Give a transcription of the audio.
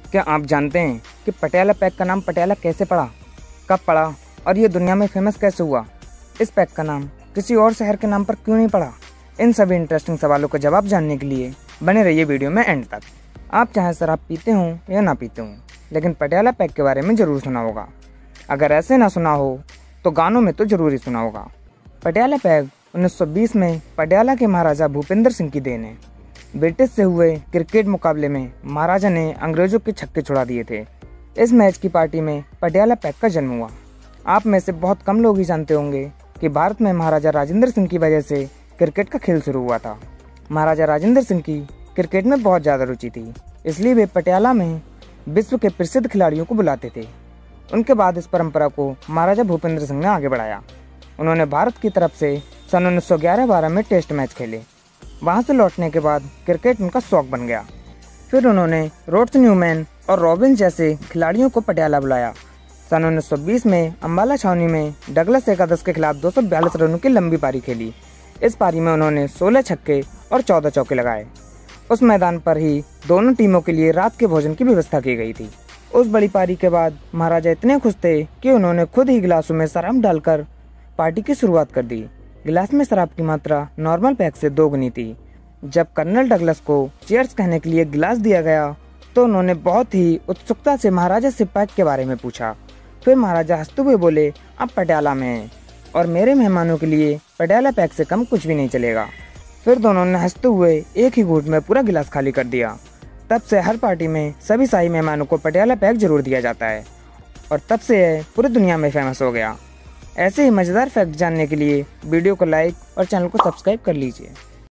क्या आप जानते हैं कि पटियाला पैक का नाम पटियाला कैसे पड़ा, कब पड़ा और ये दुनिया में फेमस कैसे हुआ? इस पैक का नाम किसी और शहर के नाम पर क्यों नहीं पड़ा? इन सभी इंटरेस्टिंग सवालों का जवाब जानने के लिए बने रहिए वीडियो में एंड तक। आप चाहे शराब पीते हों या ना पीते हों, लेकिन पटियाला पैक के बारे में ज़रूर सुना होगा। अगर ऐसे ना सुना हो तो गानों में तो ज़रूर ही सुना होगा। पटियाला पैक 1920 में पटियाला के महाराजा भूपेंद्र सिंह की देन है। ब्रिटिश से हुए क्रिकेट मुकाबले में महाराजा ने अंग्रेजों के छक्के छुड़ा दिए थे। इस मैच की पार्टी में पटियाला पैक का जन्म हुआ। आप में से बहुत कम लोग ही जानते होंगे कि भारत में महाराजा राजेंद्र सिंह की वजह से क्रिकेट का खेल शुरू हुआ था। महाराजा राजेंद्र सिंह की क्रिकेट में बहुत ज़्यादा रुचि थी, इसलिए वे पटियाला में विश्व के प्रसिद्ध खिलाड़ियों को बुलाते थे। उनके बाद इस परंपरा को महाराजा भूपेंद्र सिंह ने आगे बढ़ाया। उन्होंने भारत की तरफ से सन 1911-12 में टेस्ट मैच खेले। वहां से लौटने के बाद क्रिकेट उनका शौक बन गया। फिर उन्होंने रोड्स न्यूमैन और रॉबिन जैसे खिलाड़ियों को पटियाला बुलाया। सन 1920 में अंबाला छावनी में डगलस एकादश के खिलाफ 242 रनों की लंबी पारी खेली। इस पारी में उन्होंने 16 छक्के और 14 चौके लगाए। उस मैदान पर ही दोनों टीमों के लिए रात के भोजन की व्यवस्था की गई थी। उस बड़ी पारी के बाद महाराजा इतने खुश थे कि उन्होंने खुद ही गिलासों में शराब डालकर पार्टी की शुरुआत कर दी। गिलास में शराब की मात्रा नॉर्मल पैक से 2 गुनी थी। जब कर्नल डगलस को चीयर्स कहने के लिए गिलास दिया गया तो उन्होंने बहुत ही उत्सुकता से महाराजा से पैक के बारे में पूछा। फिर महाराजा हंसते हुए बोले, अब पटियाला में हैं और मेरे मेहमानों के लिए पटियाला पैक से कम कुछ भी नहीं चलेगा। फिर दोनों ने हंसते हुए एक ही घूंट में पूरा गिलास खाली कर दिया। तब से हर पार्टी में सभी शाही मेहमानों को पटियाला पैक जरूर दिया जाता है और तब से यह पूरी दुनिया में फेमस हो गया। ऐसे ही मज़ेदार फैक्ट जानने के लिए वीडियो को लाइक और चैनल को सब्सक्राइब कर लीजिए।